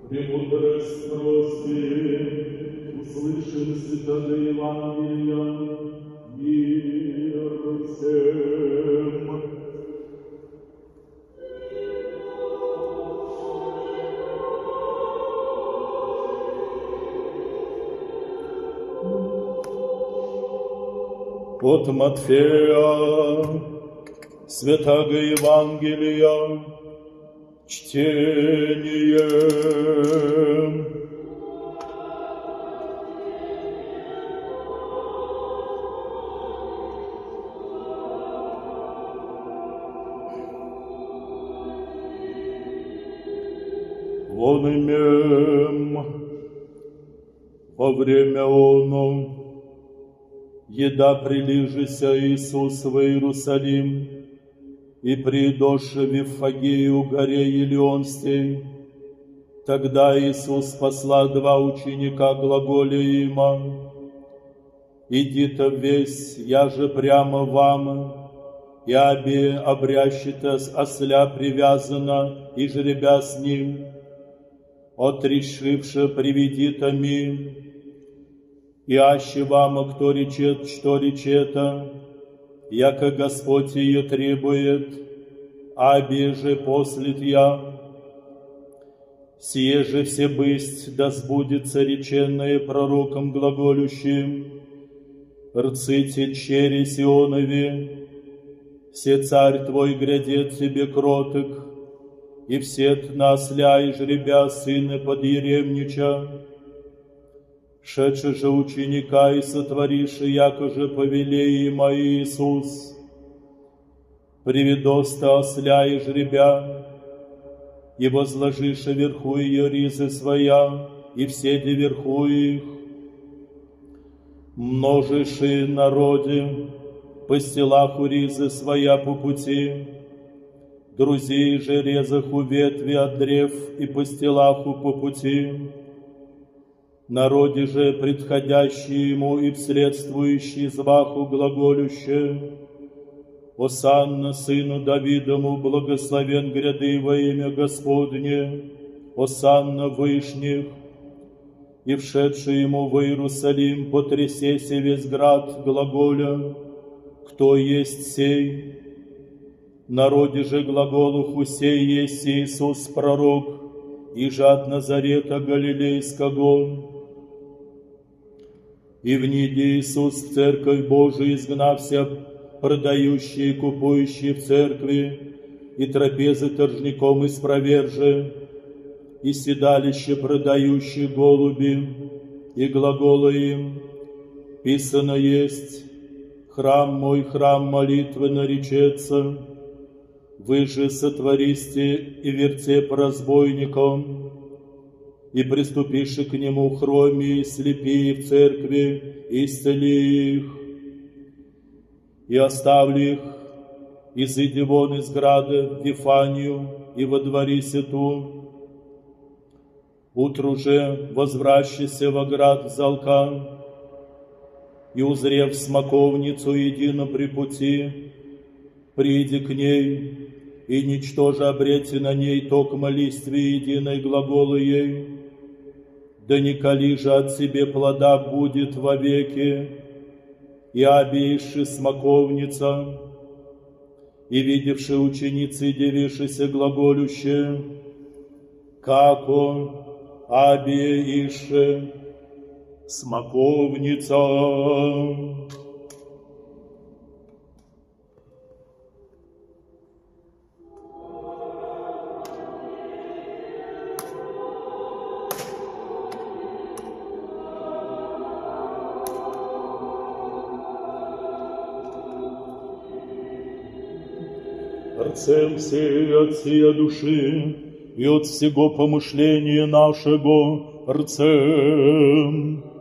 Премудрость просим, услышим святого Евангелия, мир всем. От Матфея, святого Евангелия, чтение. Вон имем во время оно еда прилижися Иисус в Иерусалим, и придоше в Вифагею горе Елеонстей. Тогда Иисус посла два ученика глаголя има: «Идите весь, я же прямо вам, и обе обрящите осля привязана, и жребя с ним, отрешивши приведите ми, и аще вам кто речет, что речета, яко Господь ее требует, аби же послит я. Сие же все бысть, да сбудется реченное пророком глаголющим: рците чере Сионове, все царь твой грядет тебе кроток, и все на осля и жребя сына подъеремнича. Шедши же ученика и сотвориши, яко же повелей има Иисус, приведоста осля и жребя, и возложиши верху ее ризы своя, и все де верху их. Множиши народе, постелаху ризы своя по пути, друзей же резаху ветви от древ, и постелаху по пути. Народе же, предходящий ему и вследствующий зваху глаголюще: «Осанна сыну Давидому, благословен гряды во имя Господне, осанна вышних». И вшедший ему в Иерусалим, потрясесе весь град глаголя: «Кто есть сей?» Народе же глаголуху: «Сей есть Иисус пророк, и же от Назарета Галилейского». И вниде Иисус в церковь Божию, изгнався продающие и купующие в церкви, и трапезы торжником испроверже, и седалище продающие голуби, и глагола им: «Писано есть: храм мой, храм молитвы наречется, вы же сотвористе и вертеп разбойником». И приступивши к нему хроми и слепи в церкви, исцели их. И оставли их, изыди вон из града в Вифанию, и водворися ту. Утру же возвращайся во град Залка, и, узрев смоковницу едино при пути, приди к ней, и ничтоже обрети на ней токмо листве единой глаголы ей, да не кали же от себе плода будет вовеки. И обеиши смоковница, и видевши ученицы, девившися глаголюще: «Како обеиши смоковница». Отцем всей от сия души и от всего помышления нашего, рцем